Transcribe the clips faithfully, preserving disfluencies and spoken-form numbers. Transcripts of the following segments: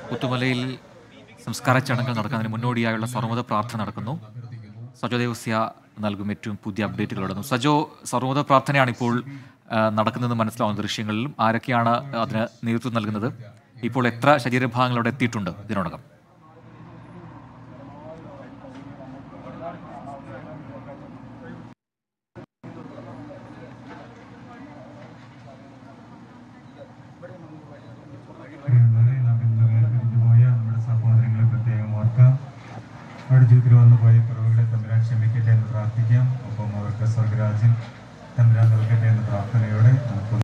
പുത്തുമലയിൽ സംസ്കാര ചടങ്ങുകൾ നടക്കുന്നതിന് മുന്നോടിയായുള്ള സർവ്വമത പ്രാർത്ഥന നടക്കുന്നു. സജോ ദേവസ്യ നൽകും ഏറ്റവും പുതിയ അപ്ഡേറ്റുകളോടുന്നു. സജോ, സർവ്വമത പ്രാർത്ഥനയാണ് ഇപ്പോൾ നടക്കുന്നതെന്ന് മനസ്സിലാവുന്ന ദൃശ്യങ്ങളിലും ആരൊക്കെയാണ് അതിന് നേതൃത്വം നൽകുന്നത്? ഇപ്പോൾ എത്ര ശരീരഭാഗങ്ങൾ അവിടെ എത്തിയിട്ടുണ്ട് ഇതിനോടകം? അവരുടെ ജീവിതത്തിൽ വന്നു പോയ കുറവുകളെ തമ്പുരാൻ ക്ഷമിക്കട്ടെ എന്ന് പ്രാർത്ഥിക്കാം. ഒപ്പം അവർക്ക് സ്വർഗരാജ്യം തമ്പുരാൻ നൽകട്ടെ എന്ന പ്രാർത്ഥനയോടെ നമുക്ക്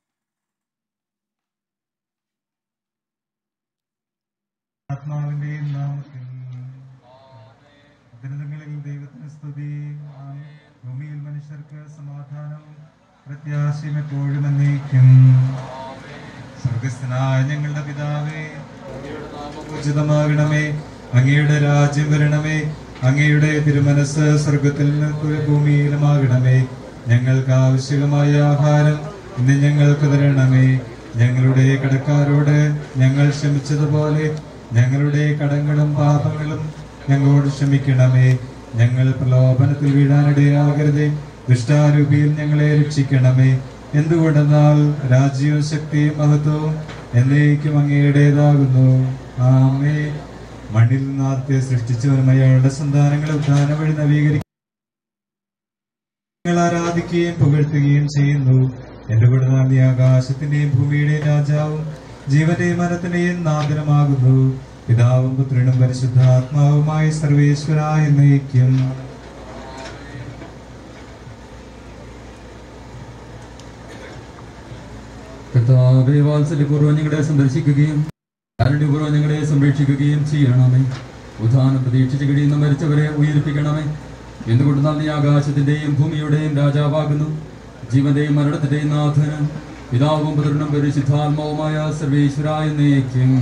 ആത്മാവിന്റെയും നാമത്തിൽ ദുരിതങ്ങളിൽ ദൈവത്തിന് സ്തുതി. ഭൂമിയിൽ മനുഷ്യർക്ക് സമാധാനവും പ്രത്യാശയും എപ്പോഴും എന്നേക്കും. സ്വർഗസ്ഥനായ ഞങ്ങളുടെ പിതാവേ, ഉചിതമാകണമേ, അങ്ങയുടെ രാജ്യം വരണമേ, അങ്ങയുടെ തിരുമനസ് സ്വർഗത്തിൽ ഭൂമിയിലുമാകണമേ. ഞങ്ങൾക്ക് ആവശ്യമായ ആഹാരം ഇന്ന് ഞങ്ങൾക്ക് തരണമേ. ഞങ്ങളുടെ കടക്കാരോട് ഞങ്ങൾ ക്ഷമിച്ചതുപോലെ ഞങ്ങളുടെ കടങ്ങളും പാപങ്ങളും ഞങ്ങളോട് ക്ഷമിക്കണമേ. ഞങ്ങൾ പ്രലോഭനത്തിൽ വീഴാനിടയാകരുതേ, ദുഷ്ടാരൂപിയിൽ ഞങ്ങളെ രക്ഷിക്കണമേ. എന്തുകൊണ്ടെന്നാൽ രാജ്യവും ശക്തിയും മഹത്വവും എന്നേക്കും അങ്ങയുടേതാകുന്നു. ആമേൻ. മണ്ണിൽ നിന്ന് ആദ്യത്തെ സൃഷ്ടിച്ചവരും അയാളുടെ സന്താനങ്ങളെ ഉദ്ധാനം വഴി നവീകരിക്കും. ഞങ്ങൾ ആരാധിക്കുകയും പുകഴ്ത്തുകയും ചെയ്യുന്നു. എന്റെ കൂടെ നീ ആകാശത്തിന്റെയും ഭൂമിയുടെയും രാജാവും ജീവന്റെയും മരത്തിന്റെയും നാഥനുമാകുന്നു. പിതാവും പുത്രനും പരിശുദ്ധാത്മാവുമായ സർവേശ്വരായ എന്നേക്കും. കർത്താവേ, വാത്സല്യപൂർവ്വം ഞങ്ങളെ സന്ദർശിക്കുകയും കാരുണ്യപൂർവ്വം ഞങ്ങളെ സംരക്ഷിക്കുകയും ചെയ്യണമേ. ഉദ്ധാനം പ്രതീക്ഷിച്ച് കഴിയുന്ന മരിച്ചവരെ ഉയർപ്പിക്കണമേ. എന്തുകൊണ്ടെന്നാൽ നീ ആകാശത്തിന്റെയും ഭൂമിയുടെയും രാജാവാകുന്നു. ജീവന്റെയും മരണത്തിന്റെയും നാഥനും പിതാവും പുത്രനും പരിശുദ്ധാത്മാവുമായ സർവേശ്വരായ എന്നേക്കും.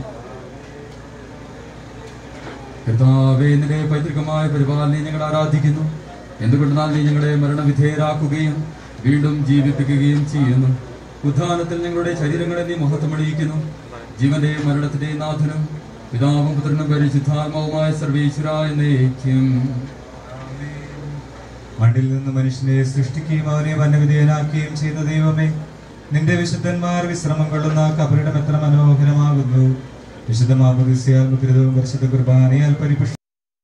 കർത്താവേ, നിന്റെ പൈതൃകമായ പരിപാലനയെ ഞങ്ങൾ ആരാധിക്കുന്നു. എന്തുകൊണ്ടെന്നാൽ നീ ഞങ്ങളെ മരണവിധേയരാക്കുകയും വീണ്ടും ജീവിപ്പിക്കുകയും ചെയ്യുന്നു. ഉദ്ധാനത്തിൽ ഞങ്ങളുടെ ശരീരങ്ങളെ നീ മഹത്വമണിയിക്കുന്നു. ജീവന്റെയും മരണത്തിന്റെയും നാഥനും പിതാവും പുത്രനും പരിശുദ്ധാത്മാവുമായ സർവേശ്വരായ എന്നേക്കും. മണ്ണിൽ നിന്ന് മനുഷ്യനെ സൃഷ്ടിക്കുകയും അവനെ വന്യവിധേയനാക്കുകയും ചെയ്ത ദൈവമേ, നിന്റെ വിശുദ്ധന്മാർ വിശ്രമം കൊള്ളുന്ന കബറിടം എത്ര മനോഹരമാകുന്നു. വിശുദ്ധ മാമോദീസയാൽ മുദ്രിതവും പരിശുദ്ധ കുർബാനയാൽ പരിപുഷ്ട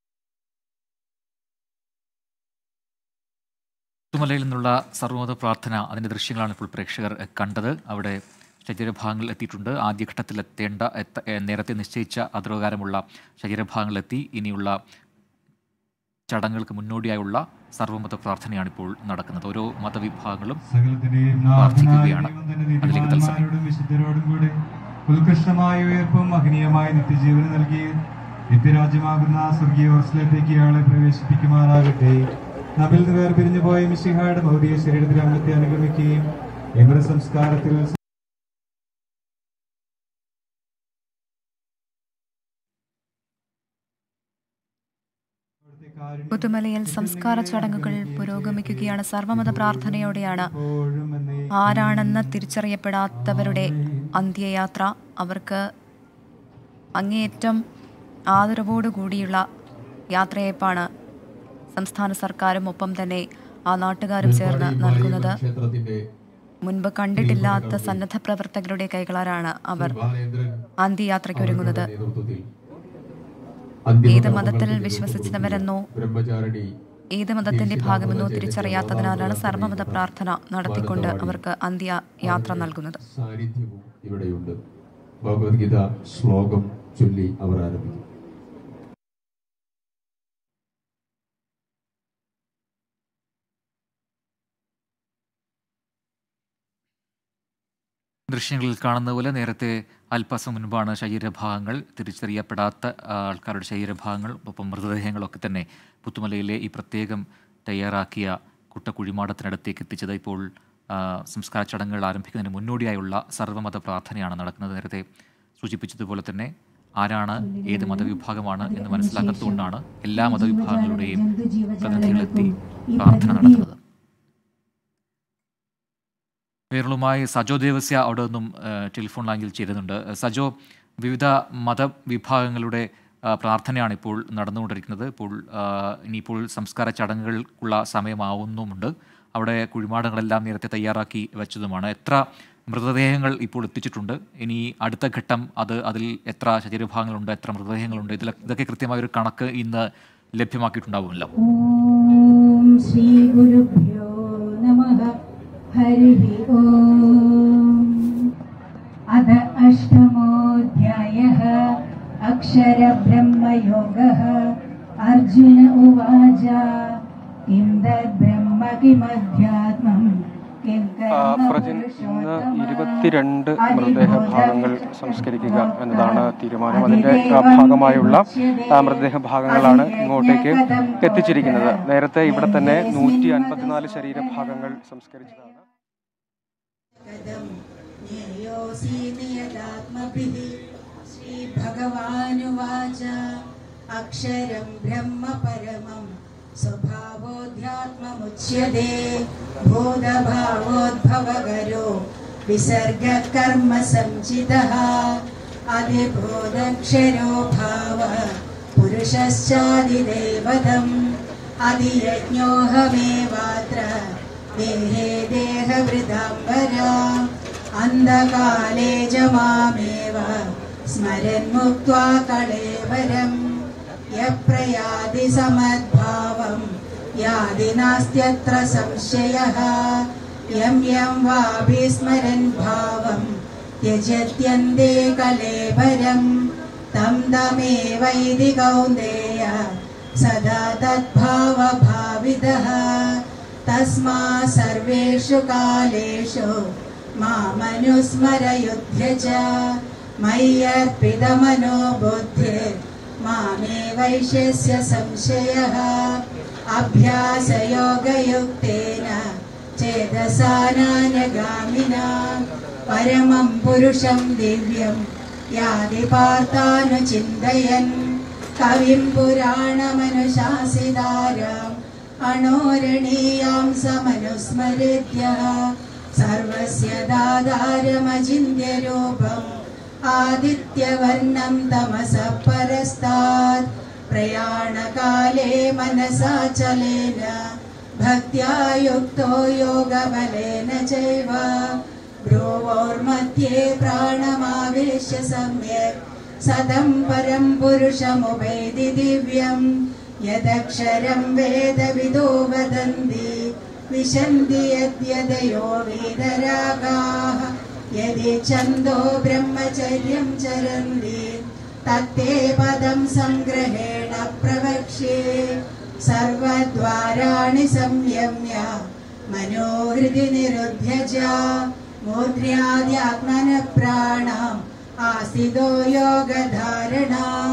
പുത്തുമലയിൽ നിന്നുള്ള സർവ്വമത പ്രാർത്ഥന, അതിൻ്റെ ദൃശ്യങ്ങളാണ് ഇപ്പോൾ പ്രേക്ഷകർ കണ്ടത്. അവിടെ ശരീരഭാഗങ്ങൾ എത്തിയിട്ടുണ്ട്. ആദ്യഘട്ടത്തിൽ എത്തേണ്ട നേരത്തെ നിശ്ചയിച്ച അതുപ്രകാരമുള്ള ശരീരഭാഗങ്ങളെത്തി. ഇനിയുള്ള ചടങ്ങുകൾക്ക് മുന്നോടിയായുള്ള സർവ്വമത പ്രാർത്ഥനയാണ് ഇപ്പോൾ നടക്കുന്നത്. ഓരോ മതവിഭാഗങ്ങളും പ്രാർത്ഥിക്കുകയാണ്. അതിലേക്ക് തത്സമയം വിശുദ്ധരോടും കൂടെ ഉത്കൃഷ്ടമായ ഉയർപ്പും മഹനീയമായ നിത്യജീവനം നൽകി നിത്യരാജ്യമാകുന്ന സ്വർഗീയ ഓർസിലേക്ക് ഇയാളെ പ്രവേശിപ്പിക്കുമാറാകട്ടെ. നമ്മിൽ നിന്ന് വേർപിരിഞ്ഞു പോയ മിശിഹായുടെ ഭൗതിക ശരീരത്തിൽ അംഗത്തെ അനുഗമിക്കുകയും എങ്ങളുടെ സംസ്കാരത്തിൽ പുത്തുമലയിൽ സംസ്കാര ചടങ്ങുകൾ പുരോഗമിക്കുകയാണ്. സർവമത പ്രാർത്ഥനയോടെയാണ് ആരാണെന്ന് തിരിച്ചറിയപ്പെടാത്തവരുടെ അന്ത്യയാത്ര. അവർക്ക് അങ്ങേയറ്റം ആദരവോടുകൂടിയുള്ള യാത്രയയപ്പാണ് സംസ്ഥാന സർക്കാരും ഒപ്പം തന്നെ ആ നാട്ടുകാരും ചേർന്ന് നൽകുന്നത്. മുൻപ് കണ്ടിട്ടില്ലാത്ത സന്നദ്ധ പ്രവർത്തകരുടെ കൈകളാലാണ് അവർ അന്ത്യയാത്രയ്ക്ക് ഒരുങ്ങുന്നത്. ഏത് മതത്തിൽ വിശ്വസിച്ചവരെന്നോ ഏത് മതത്തിന്റെ ഭാഗമെന്നോ തിരിച്ചറിയാത്തതിനാലാണ് സർവമത പ്രാർത്ഥന നടത്തിക്കൊണ്ട് അവർക്ക് അന്ത്യയാത്ര നൽകുന്നത്. ഇവിടെയുണ്ട്. ഭഗവത്ഗീത ശ്ലോകം ചൊല്ലി അവർ ആരംഭിക്കും. ദൃശ്യങ്ങളിൽ കാണുന്ന പോലെ നേരത്തെ അല്പസം മുൻപാണ് ശരീരഭാഗങ്ങൾ, തിരിച്ചറിയപ്പെടാത്ത ആൾക്കാരുടെ ശരീരഭാഗങ്ങൾ ഒപ്പം മൃതദേഹങ്ങളൊക്കെ തന്നെ പുത്തുമലയിലെ ഈ പ്രത്യേകം തയ്യാറാക്കിയ കുട്ടക്കുഴിമാടത്തിനടുത്തേക്ക് എത്തിച്ചത്. ഇപ്പോൾ സംസ്കാര ചടങ്ങുകൾ ആരംഭിക്കുന്നതിന് മുന്നോടിയായുള്ള സർവ്വമത പ്രാർത്ഥനയാണ് നടക്കുന്നത്. നേരത്തെ സൂചിപ്പിച്ചതുപോലെ തന്നെ ആരാണ്, ഏത് മതവിഭാഗമാണ് എന്ന് മനസ്സിലാക്കാത്തതുകൊണ്ടാണ് എല്ലാ മതവിഭാഗങ്ങളുടെയും പ്രതിനിധികളെത്തി പ്രാർത്ഥന നടത്തുന്നത്. വിവരങ്ങളുമായി സജോ ദേവസ്യ അവിടെ നിന്നും ടെലിഫോൺ ലൈനിൽ ചേരുന്നുണ്ട്. സജോ, വിവിധ മതവിഭാഗങ്ങളുടെ പ്രാർത്ഥനയാണ് ഇപ്പോൾ നടന്നുകൊണ്ടിരിക്കുന്നത്. ഇപ്പോൾ ഇനിയിപ്പോൾ സംസ്കാര ചടങ്ങുകൾക്കുള്ള സമയമാവുന്നുമുണ്ട്. അവിടെ കുഴിമാടങ്ങളെല്ലാം നേരത്തെ തയ്യാറാക്കി വെച്ചതുമാണ്. എത്ര മൃതദേഹങ്ങൾ ഇപ്പോൾ എത്തിച്ചിട്ടുണ്ട്? ഇനി അടുത്ത ഘട്ടം അത് അതിൽ എത്ര ശരീരഭാഗങ്ങളുണ്ട്, എത്ര മൃതദേഹങ്ങളുണ്ട്? ഇതിൽ ഇതൊക്കെ കൃത്യമായൊരു കണക്ക് ഇന്ന് ലഭ്യമാക്കിയിട്ടുണ്ടാവുമല്ലോ. ഓം ശ്രീ ഗുരുഭ്യോ നമഃ. ഹരി ഓം. അധ അഷ്ടമോധ്യായഃ. അക്ഷരബ്രഹ്മയോഗഃ. അർജുന ഉവാച കിം തദ്ബ്രഹ്മ കിമധ്യാത്മം. പ്രജിൻ, ഇന്ന് ഇരുപത്തിരണ്ട് മൃതദേഹ ഭാഗങ്ങൾ സംസ്കരിക്കുക എന്നതാണ് തീരുമാനം. അതിന്റെ ഭാഗമായുള്ള മൃതദേഹ ഭാഗങ്ങളാണ് ഇങ്ങോട്ടേക്ക് എത്തിച്ചിരിക്കുന്നത്. നേരത്തെ ഇവിടെ തന്നെ നൂറ്റി അൻപത്തിനാല് ശരീരഭാഗങ്ങൾ സംസ്കരിച്ചതാണ്. അക്ഷരം ബ്രഹ്മ പരമം സ്വഭാവോധ്യാത്മമുച്യതേ. ഭൂതഭാവോദ്ഭവകരോ വിസർഗ കർമ്മ സംചിതഃ. അതിബോധക്ഷരോ ഭാവ പുരുഷശ്ചാദിദേവതം. അതിയജ്ഞോഹമേവാത്ര ദേഹേ ദേഹവൃതാംബരാ. അന്ധകാലേ ച മാമേവ സ്മരൻ മുക്ത്വാ കളേവരം. യപ്രയാതി സമദ്ഭാവം യാതി നാസ്ത്യത്ര സംശയഃ. യം യം വാഭിസ്മരൻ ഭാവം ത്യജത്യന്തേ കലേവരം. തം തമേവൈതി കൗന്ദേയ സദാ തദ്ഭാവഭാവിതഃ. തസ്മാ സർവേഷു കാലേഷു മാമനുസ്മരയുധ്യ ച. മയ്യർപ്പിതമനോ ബുദ്ധിർ മാമേ വൈശ്യസ്യ സംശയഃ. അഭ്യാസയോഗയുക്തേന ചേതസാനാനഗാമിനാ. പരമം പുരുഷം ദിവ്യം യാതി പാർത്ഥാനുചിന്തയൻ. കവിം പുരാണമനുശാസിതാരാം അണോരണീയാം സമനുസ്മരിത്യഃ. സർവസ്യ ദാതാരമചിന്യരൂപം ആദിത്യവർണം തമസഃ പരസ്താത്. പ്രയാണകാലേ മനസാചലേന ഭക്ത്യാ യുക്തോ യോഗബലേന ചൈവ. ഭ്രുവോർമധ്യേ പ്രാണമാവേശ്യ സമ്യക് സദം പരം പുരുഷമുപൈതി ദിവ്യം. യദക്ഷരം വേദവിദോ വദന്തി വിശന്തി യദ്യതയോ വീതരാഗാഃ. യദി ഛന്ദോ ബ്രഹ്മചര്യം ചരന്തി തത്തേ പദം സംഗ്രഹേണ പ്രവക്ഷ്യേ. സർവദ്വാരാണി സംയമ്യ മനോഹൃദി നിരുധ്യ ച. മൂർധ്യാദ്യാത്മന പ്രാണാം ആസിതോ യോഗധാരണാം.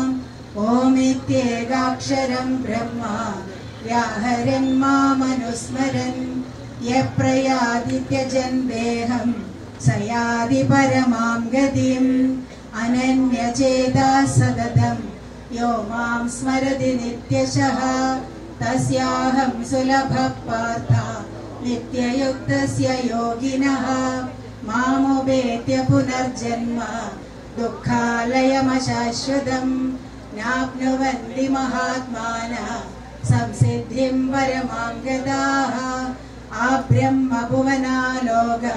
ഓമിത്യേകാക്ഷരം ബ്രഹ്മ വ്യാഹരൻ മാമനുസ്മരൻ. യപ്രയാതി ത്യജൻ ദേഹം സയാതി പരമാം ഗതിം. അനന്യചേതാ സതതം യോ മാം സ്മരതി നിത്യശഃ. തസ്യാഹം സുലഭഃ പാർത്ഥ നിത്യയുക്തസ്യ യോഗിനഃ. മാമുപേത്യ പുനർജന്മ ദുഃഖാലയമശാശ്വതം. നാപ്നുവന്തി മഹാത്മാനഃ സംസിദ്ധിം പരമാം ഗതാഃ. ആബ്രഹ്മഭുവനാലോക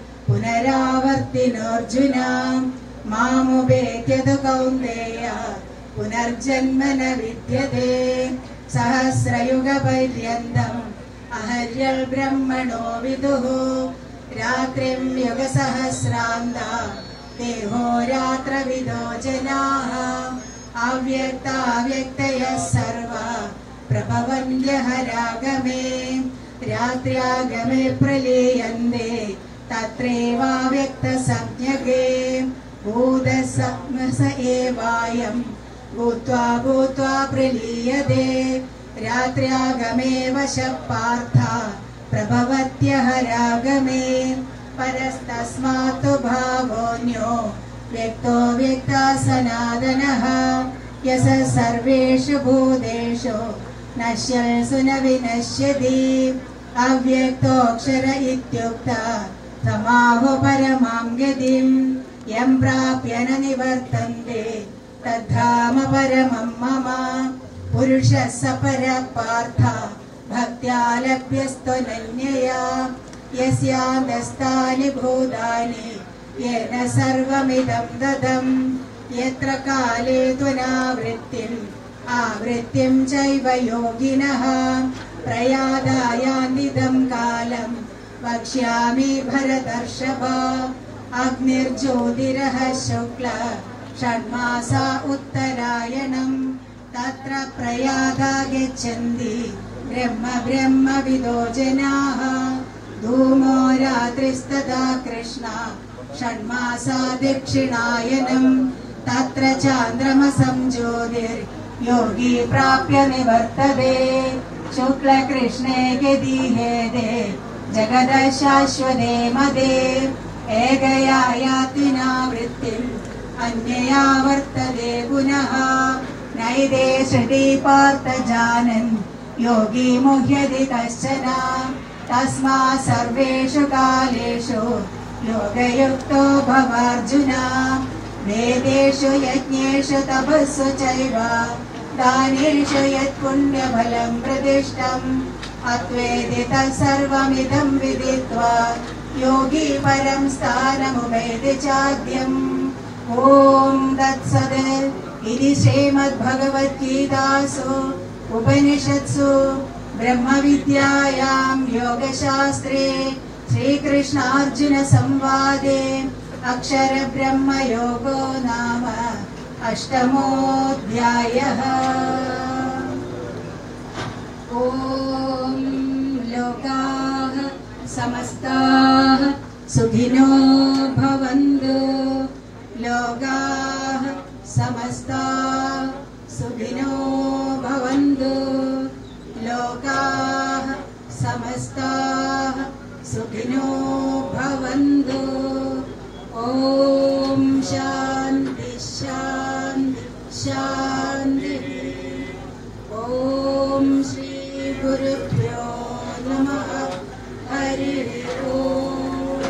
പുനരാവർത്തിനോർജുന. മാമുപേത്യതു കൗന്ദേയ പുനർജന്മ ന വിദ്യതേ. സഹസ്രയുഗപര്യന്തം അഹര്യൽ ബ്രഹ്മണോ വിദുഃ. രാത്രിം യുഗസഹസ്രാന്ത ദേഹോരാത്രവിദോ ജനാഃ. അവ്യക്താവ്യക്തയഃ സർവ പ്രഭവന്യഹരാഗമേ. രാത്ര്യാഗമേ പ്രലീയന്തേ തത്രൈവാവ്യക്തസംജ്ഞകേ. ഭൂതസ ഏവായം ഭൂത്വാ ഭൂത്വാ പ്രലീയതേ. രാത്ര്യാഗമേ വശഃ പാർത്ഥ പ്രഭവത്യഹരാഗമേ. പരസ്തസ്മാത്തു ഭാവോऽന്യോ വ്യക്തോ വ്യക്താ സനാതനഃ. യസ സർവേഷു ഭൂതേഷു നശ്യൽസു ന വിനശ്യതി. അവ്യക്തോക്ഷര ഇത്യുക്ത തമാഹു പരമാം ഗതിം. യം പ്രാപ്യ ന നിവർത്തന്തെ തദ്ധാമ പരമം മമ പുരുഷഃ സ പരഃ പാർത്ഥ ഭക്ത്യാ ലഭ്യസ്ത്വനന്യയാ യസ്യാന്തസ്ഥാനി ഭൂതാനി യേന സർവമിദം ദദം യത്ര കാലേ ത്വനാവൃത്തിം ആവൃത്തിം ചൈവ യോഗിനഃ പ്രയാതായാന്തിദം കാലം വക്ഷ്യാമി ഭരതർഷഭ അഗ്നിർജ്യോതിരഃ ശുക്ല ഷണ്മാസാ ഉത്തരായണം തത്ര പ്രയാതാ ഗച്ഛന്തി ബ്രഹ്മ ബ്രഹ്മവിദോ ജനാഃ ധൂമോ രാത്രിസ്തദാ കൃഷ്ണ ഷണ്മാസാ ദക്ഷിണായനം തത്ര ചാന്ദ്രമസം ജ്യോതിർ യോഗി പ്രാപ്യ നിവർത്തതേ ശുക്ലകൃഷ്ണേ ഗതിഹേദേ ജഗദ ശാശ്വതേ മദേ ഏകയാ യാതി നാവൃത്തിം അന്യയാ വർത്തതേ പുനഃ നൈതേ ശ്രുതി പാർത്ഥ ജാനൻ യോഗി മുഹ്യതി കശ്ചന തസ്മാ സർവേഷു കാലേഷു യോഗയുക്തോ ഭവാർജുന വേദേഷു യജ്ഞേഷു തപസ്സു ചൈവ ദാനേഷു യത് പുണ്യഫലം പ്രതിഷ്ഠം അത്വേദി തത്സർവമിദം വിദിത്വാ യോഗി പരം സ്ഥാനമുപൈതി ചാദ്യം ഓം തത്സത് ഇതി ശ്രീമദ്ഭഗവദ്ഗീതാസു ഉപനിഷത്സു ബ്രഹ്മവിദ്യായാം യോഗശാസ്ത്രേ ശ്രീകൃഷ്ണാർജുന സംവാദേ അക്ഷരബ്രഹ്മയോഗോ നാമ അഷ്ടമോധ്യായഃ. ഓം ലോകാഃ സമസ്താഃ സുഖിനോ ഭവന്തു. ലോകാഃ സമസ്താഃ സുഖിനോ ഭവന്തു. ലോകാഃ സമസ്താഃ സുഖിനോ ഭവന്തു. ഓം ശാന്തി ശാന്തി ശാന്തി. ഓം ശ്രീ ഗുരുഭ്യോ നമഃ. ഹരി ഓം.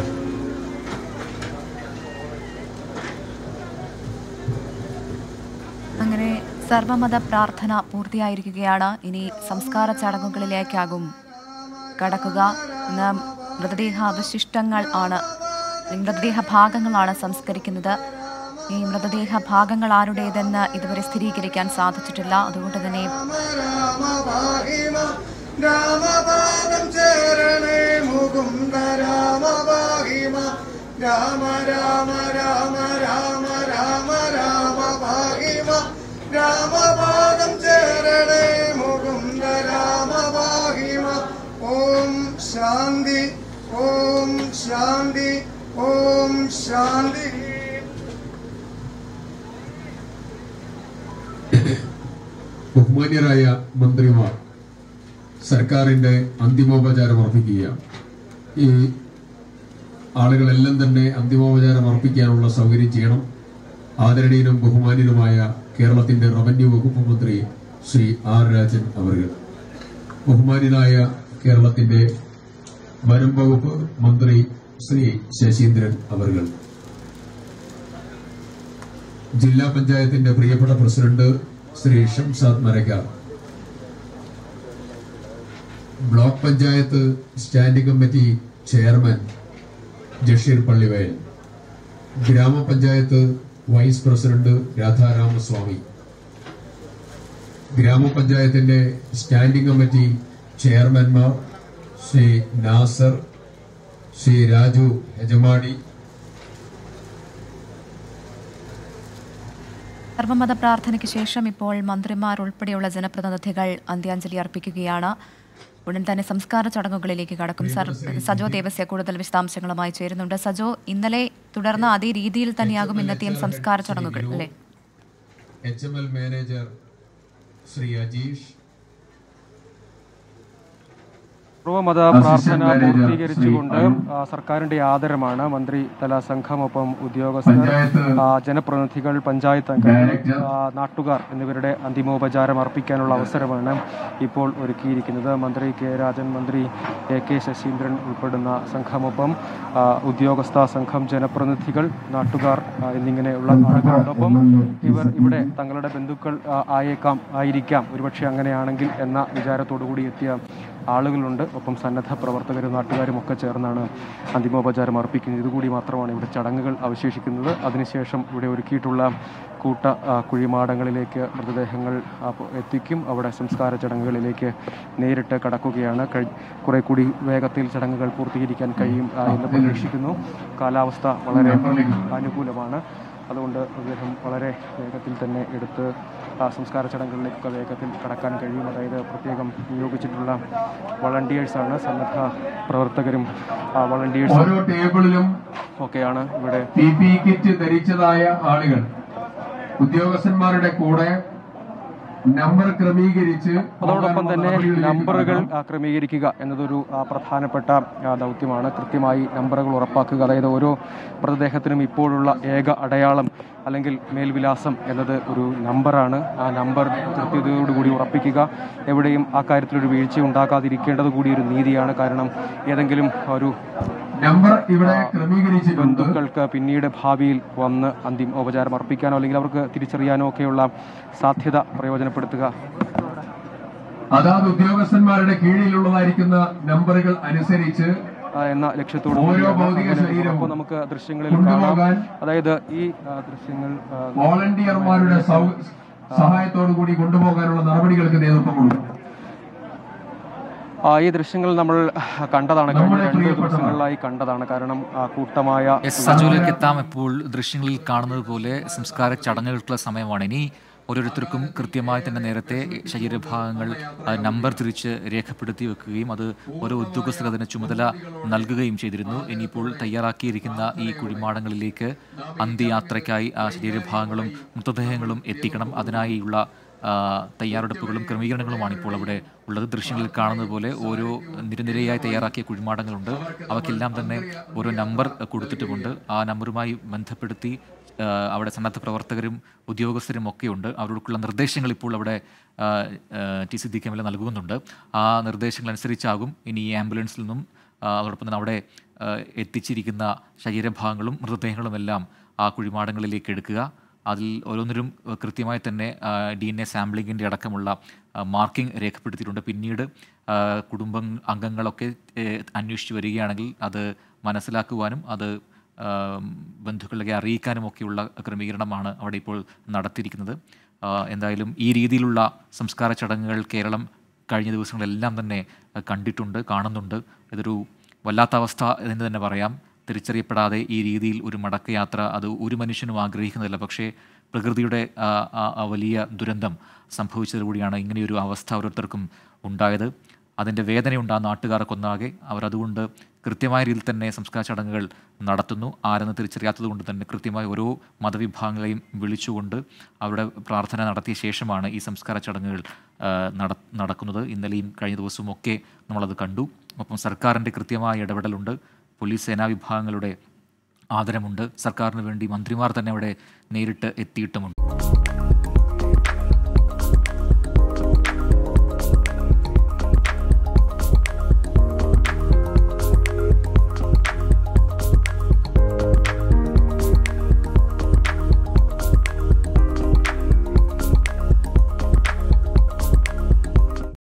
അങ്ങനെ സർവമത പ്രാർത്ഥന പൂർത്തിയായിരിക്കുകയാണ്. ഇനി സംസ്കാര ചടങ്ങുകളിലേക്കാകും കടക്കുക. ഇന്ന് മൃതദേഹ അവശിഷ്ടങ്ങൾ ആണ് മൃതദേഹ ഭാഗങ്ങളാണ് സംസ്കരിക്കുന്നത്. ഈ മൃതദേഹ ഭാഗങ്ങൾ ആരുടേതെന്ന് ഇതുവരെ സ്ഥിരീകരിക്കാൻ സാധിച്ചിട്ടില്ല. അതുകൊണ്ട് തന്നെ രാമ രാമ രാമ രാമ രാമ രാമ ഭാഗിമ രാമപാദം ചേരണേ മുകുന്ദ രാമ ഭാഗിമ. ഓം ശാന്തി ഓം ശാന്തി ഓം ശാന്തി. ബഹുമാന്യരായ മന്ത്രിമാർ സർക്കാരിന്റെ അന്തിമോപചാരം അർപ്പിക്കുകയാണ്. ഈ ആളുകളെല്ലാം തന്നെ അന്തിമോപചാരം അർപ്പിക്കാനുള്ള സൗകര്യം ചെയ്യണം. ആദരണീയനും ബഹുമാന്യനുമായ കേരളത്തിന്റെ റവന്യൂ വകുപ്പ് മന്ത്രി ശ്രീ ആർ രാജൻ അവர்கள், ബഹുമാന്യനായ കേരളത്തിന്റെ വനം വകുപ്പ് മന്ത്രി ശ്രീ ശശീന്ദ്രൻ അവர்கள், ജില്ലാ പഞ്ചായത്തിന്റെ പ്രിയപ്പെട്ട president Shri Shamsad Marakkar, block panchayat standing committee chairman Jasheer Pallivayal, ഗ്രാമപഞ്ചായത്ത് വൈസ് പ്രസിഡന്റ് രാധാരാമസ്വാമി, ഗ്രാമപഞ്ചായത്തിന്റെ സ്റ്റാൻഡിംഗ് കമ്മിറ്റി ചെയർമാൻമാർ ശ്രീ നാസർ, ശ്രീ രാജു ഹെജമാടി. സർവമത പ്രാർത്ഥനയ്ക്ക് ശേഷം ഇപ്പോൾ മന്ത്രിമാർ ഉൾപ്പെടെയുള്ള ജനപ്രതിനിധികൾ അന്ത്യാഞ്ജലി അർപ്പിക്കുകയാണ്. ഉടൻ തന്നെ സംസ്കാര ചടങ്ങുകളിലേക്ക് കടക്കും. സർ സജോ ദേവസ്യ കൂടുതൽ വിശദാംശങ്ങളുമായി ചേരുന്നുണ്ട്. സജോ, ഇന്നലെ തുടർന്ന് അതേ രീതിയിൽ തന്നെയാകും ഇന്നത്തെയും സംസ്കാര ചടങ്ങുകൾ അല്ലേ? H M L manager Shri Ajeesh, സർവമത പ്രാർത്ഥന പൂർത്തീകരിച്ചുകൊണ്ട് സർക്കാരിന്റെ ആദരമാണ് മന്ത്രി തല സംഘം, ഒപ്പം ഉദ്യോഗസ്ഥർ, ജനപ്രതിനിധികൾ, പഞ്ചായത്ത് അംഗങ്ങൾ, നാട്ടുകാർ എന്നിവരുടെ അന്തിമോപചാരം അർപ്പിക്കാനുള്ള അവസരമാണ് ഇപ്പോൾ ഒരുക്കിയിരിക്കുന്നത്. മന്ത്രി കെ രാജൻ, മന്ത്രി എ കെ ശശീന്ദ്രൻ ഉൾപ്പെടുന്ന സംഘമൊപ്പം ഉദ്യോഗസ്ഥ സംഘം, ജനപ്രതിനിധികൾ, നാട്ടുകാർ എന്നിങ്ങനെയുള്ള ആളുകളോടൊപ്പം ഇവർ ഇവിടെ തങ്ങളുടെ ബന്ധുക്കൾ ആയേക്കാം ആയിരിക്കാം ഒരുപക്ഷെ അങ്ങനെയാണെങ്കിൽ എന്ന വിചാരത്തോടുകൂടി എത്തിയ ആളുകളുണ്ട്. ഒപ്പം സന്നദ്ധ പ്രവർത്തകരും നാട്ടുകാരും ഒക്കെ ചേർന്നാണ് അന്തിമോപചാരം അർപ്പിക്കുന്നത്. ഇതുകൂടി മാത്രമാണ് ഇവിടെ ചടങ്ങുകൾ അവശേഷിക്കുന്നത്. അതിനുശേഷം ഇവിടെ ഒരുക്കിയിട്ടുള്ള കൂട്ട കുഴിമാടങ്ങളിലേക്ക് മൃതദേഹങ്ങൾ എത്തിക്കും. അവിടെ സംസ്കാര ചടങ്ങുകളിലേക്ക് നേരിട്ട് കടക്കുകയാണ്. കുറെ കൂടി വേഗത്തിൽ ചടങ്ങുകൾ പൂർത്തീകരിക്കാൻ കഴിയും എന്ന് പ്രതീക്ഷിക്കുന്നു. കാലാവസ്ഥ വളരെ അനുകൂലമാണ്. അതുകൊണ്ട് അദ്ദേഹം വളരെ വേഗത്തിൽ തന്നെ എടുത്ത് സംസ്കാര ചടങ്ങുകളിലേക്കൊക്കെ വേഗത്തിൽ കടക്കാൻ കഴിയും. അതായത് പ്രത്യേകം നിയോഗിച്ചിട്ടുള്ള വളണ്ടിയേഴ്സാണ്, സന്നദ്ധ പ്രവർത്തകരും വളണ്ടിയേഴ്സും ഓരോ ടേബിളിലും ഒക്കെയാണ് ഇവിടെ പി പി ഇ കിറ്റ് ധരിച്ചതായ ആളുകൾ ഉദ്യോഗസ്ഥന്മാരുടെ കൂടെ നമ്പർ ക്രമീകരിച്ച് അതോടൊപ്പം തന്നെ നമ്പറുകൾ ക്രമീകരിക്കുക എന്നതൊരു പ്രധാനപ്പെട്ട ദൗത്യമാണ്. കൃത്യമായി നമ്പറുകൾ ഉറപ്പാക്കുക. അതായത് ഓരോ മൃതദേഹത്തിനും ഇപ്പോഴുള്ള ഏക അടയാളം അല്ലെങ്കിൽ മേൽവിലാസം എന്നത് ഒരു നമ്പറാണ്. ആ നമ്പർ കൃത്യതയോടുകൂടി ഉറപ്പിക്കുക. എവിടെയും ആ കാര്യത്തിലൊരു വീഴ്ച ഉണ്ടാക്കാതിരിക്കേണ്ടത് കൂടി ഒരു നീതിയാണ്. കാരണം ഏതെങ്കിലും ഒരു നമ്പർ ഇവിടെ ക്രമീകരിച്ചിട്ടുണ്ട്. ബന്ധുക്കൾക്ക് പിന്നീട് ഭാവിയിൽ വന്ന് അന്തിമ ഉപചാരം അർപ്പിക്കാനോ അല്ലെങ്കിൽ അവർക്ക് തിരിച്ചറിയാനോ ഒക്കെയുള്ള സാധ്യത പ്രയോജനപ്പെടുത്തുക. അതാത് ഉദ്യോഗസ്ഥന്മാരുടെ കീഴിലുള്ളതായിരിക്കുന്ന നമ്പറുകൾ അനുസരിച്ച് എന്ന ലക്ഷ്യത്തോടെ അപ്പോൾ നമുക്ക് ദൃശ്യങ്ങളിൽ കാണാം. അതായത് ഈ ദൃശ്യങ്ങൾ വോളണ്ടിയർമാരുടെ സഹായത്തോടു കൂടി കൊണ്ടുപോകാനുള്ള നടപടികൾക്ക് നേതൃത്വം കൊടുക്കും. ഈ ദൃശ്യങ്ങൾ നമ്മൾ കണ്ടതാണ്, കഴിഞ്ഞ രണ്ട് ദിവസങ്ങളിലായി കണ്ടതാണ്. കാരണം കൂട്ടമായ സജോയിലേക്ക് എത്താം. ഇപ്പോൾ ദൃശ്യങ്ങളിൽ കാണുന്നത് പോലെ സംസ്കാര ചടങ്ങുകൾക്കുള്ള സമയമാണ്. ഇനി ഓരോരുത്തർക്കും കൃത്യമായി തന്നെ നേരത്തെ ശരീരഭാഗങ്ങൾ നമ്പർ തിരിച്ച് രേഖപ്പെടുത്തി വെക്കുകയും അത് ഓരോ ഉദ്യോഗസ്ഥർ അതിന് ചുമതല നൽകുകയും ചെയ്തിരുന്നു. ഇനിയിപ്പോൾ തയ്യാറാക്കിയിരിക്കുന്ന ഈ കുഴിമാടങ്ങളിലേക്ക് അന്ത്യയാത്രയ്ക്കായി ആ ശരീരഭാഗങ്ങളും മൃതദേഹങ്ങളും എത്തിക്കണം. അതിനായുള്ള തയ്യാറെടുപ്പുകളും ക്രമീകരണങ്ങളുമാണ് ഇപ്പോൾ അവിടെ ഉള്ളത്. ദൃശ്യങ്ങളിൽ കാണുന്നത് പോലെ ഓരോ നിരനിരയായി തയ്യാറാക്കിയ കുഴിമാടങ്ങളുണ്ട്. അവയ്ക്കെല്ലാം തന്നെ ഓരോ നമ്പർ കൊടുത്തിട്ടുമുണ്ട്. ആ നമ്പറുമായി ബന്ധപ്പെടുത്തി അവിടെ സന്നദ്ധ പ്രവർത്തകരും ഉദ്യോഗസ്ഥരും ഒക്കെയുണ്ട്. അവരോടുള്ള നിർദ്ദേശങ്ങൾ ഇപ്പോൾ അവിടെ T Siddique M L A നൽകുന്നുണ്ട്. ആ നിർദ്ദേശങ്ങൾ അനുസരിച്ചാകും ഇനി ഈ ആംബുലൻസിൽ നിന്നും അതോടൊപ്പം തന്നെ അവിടെ എത്തിച്ചിരിക്കുന്ന ശരീരഭാഗങ്ങളും മൃതദേഹങ്ങളും എല്ലാം ആ കുഴിമാടങ്ങളിലേക്ക് എടുക്കുക. അതിൽ ഓരോന്നിലും കൃത്യമായി തന്നെ ഡി എൻ എ സാമ്പിളിങ്ങിൻ്റെ അടക്കമുള്ള മാർക്കിംഗ് രേഖപ്പെടുത്തിയിട്ടുണ്ട്. പിന്നീട് കുടുംബ അംഗങ്ങളൊക്കെ അന്വേഷിച്ച് വരികയാണെങ്കിൽ അത് മനസ്സിലാക്കുവാനും അത് ബന്ധുക്കളെ അറിയിക്കാനുമൊക്കെയുള്ള ക്രമീകരണമാണ് അവിടെ ഇപ്പോൾ നടത്തിയിരിക്കുന്നത്. എന്തായാലും ഈ രീതിയിലുള്ള സംസ്കാര ചടങ്ങുകൾ കേരളം കഴിഞ്ഞ ദിവസങ്ങളെല്ലാം തന്നെ കണ്ടിട്ടുണ്ട്, കാണുന്നുണ്ട്. ഇതൊരു വല്ലാത്ത അവസ്ഥ എന്ന് തന്നെ പറയാം. തിരിച്ചറിയപ്പെടാതെ ഈ രീതിയിൽ ഒരു മടക്കയാത്ര അത് ഒരു മനുഷ്യനും ആഗ്രഹിക്കുന്നില്ല. പക്ഷേ പ്രകൃതിയുടെ വലിയ ദുരന്തം സംഭവിച്ചതുകൂടിയാണ് ഇങ്ങനെയൊരു അവസ്ഥ ഓരോരുത്തർക്കും ഉണ്ടായത്. അതിൻ്റെ വേദനയുണ്ട് ആ നാട്ടുകാർക്കൊന്നാകെ. അവരതുകൊണ്ട് കൃത്യമായ രീതിയിൽ തന്നെ സംസ്കാര ചടങ്ങുകൾ നടത്തുന്നു. ആരെന്ന് തിരിച്ചറിയാത്തത് കൊണ്ട് തന്നെ കൃത്യമായി ഓരോ മതവിഭാഗങ്ങളെയും വിളിച്ചുകൊണ്ട് അവരുടെ പ്രാർത്ഥന നടത്തിയ ശേഷമാണ് ഈ സംസ്കാര ചടങ്ങുകൾ നട നടക്കുന്നത്. ഇന്നലെയും കഴിഞ്ഞ ദിവസവും ഒക്കെ നമ്മളത് കണ്ടു. ഒപ്പം സർക്കാരിൻ്റെ കൃത്യമായ ഇടപെടലുണ്ട്. പോലീസ് സേനാ വിഭാഗങ്ങളുടെ ആദരമുണ്ട്. സർക്കാരിന് വേണ്ടി മന്ത്രിമാർ തന്നെ അവിടെ നേരിട്ട് എത്തിയിട്ടുമുണ്ട്.